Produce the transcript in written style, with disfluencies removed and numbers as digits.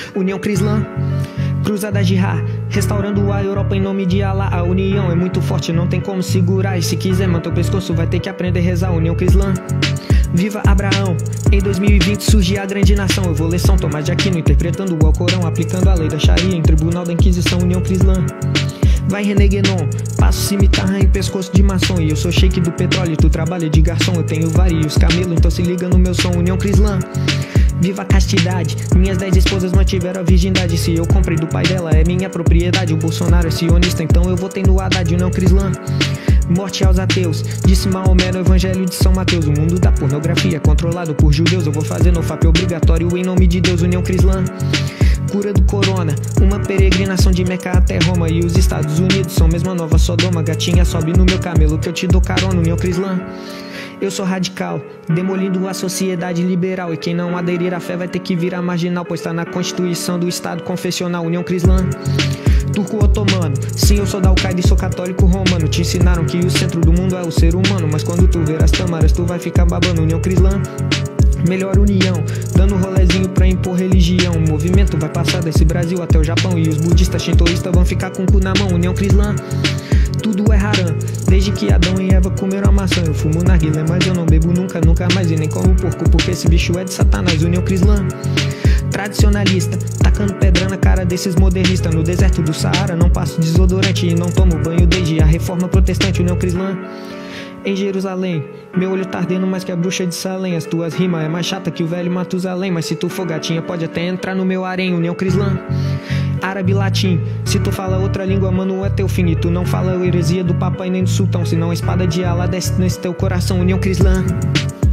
União Crislã, Cruzada Jihad, restaurando a Europa em nome de Allah. A união é muito forte, não tem como segurar. E se quiser manter o pescoço, vai ter que aprender a rezar. União Crislã, viva Abraão. Em 2020 surge a grande nação. Eu vou ler São Tomás de Aquino, interpretando o Alcorão, aplicando a lei da Sharia em tribunal da Inquisição. União Crislã, vai René Guénon, passo cimitarra em pescoço de maçom. E eu sou sheik do petróleo, tu trabalha de garçom. Eu tenho vários camelos, então se liga no meu som. União Crislã, viva a castidade. Minhas 10 esposas mantiveram a virgindade. Se eu comprei do pai dela, é minha propriedade. O Bolsonaro é sionista, então eu votei no Haddad. União Crislã, morte aos ateus, disse Maomé no Evangelho de São Mateus. O mundo da pornografia controlado por judeus. Eu vou fazer no FAP obrigatório em nome de Deus. União Crislã, cura do corona, uma peregrinação de Meca até Roma. E os Estados Unidos são mesmo a nova Sodoma. Gatinha, sobe no meu camelo que eu te dou carona. União Crislã, eu sou radical, demolindo a sociedade liberal. E quem não aderir à fé vai ter que virar marginal, pois tá na Constituição do Estado Confessional. União Crislã, turco otomano, sim, eu sou da Al-Qaeda e sou católico romano. Te ensinaram que o centro do mundo é o ser humano, mas quando tu ver as tâmaras tu vai ficar babando. União Crislã, melhor união, dando rolezinho pra impor religião. O movimento vai passar desse Brasil até o Japão, e os budistas shintoístas vão ficar com o cu na mão. União Crislã, tudo é haram, desde que Adão e Eva comeram a maçã. Eu fumo narguilé, mas eu não bebo nunca, nunca mais. E nem como porco, porque esse bicho é de Satanás. União Crislã, tradicionalista, tacando pedra na cara desses modernistas. No deserto do Saara não passo desodorante e não tomo banho desde a reforma protestante. União Crislã, em Jerusalém, meu olho tá ardendo mais que a bruxa de Salém. As tuas rimas é mais chata que o velho Matusalém, mas se tu for gatinha pode até entrar no meu harém. União Crislã, árabe latim, se tu fala outra língua, mano, é teu fim. E tu não fala a heresia do papai nem do sultão, senão a espada de Allah desce nesse teu coração. União Crislã.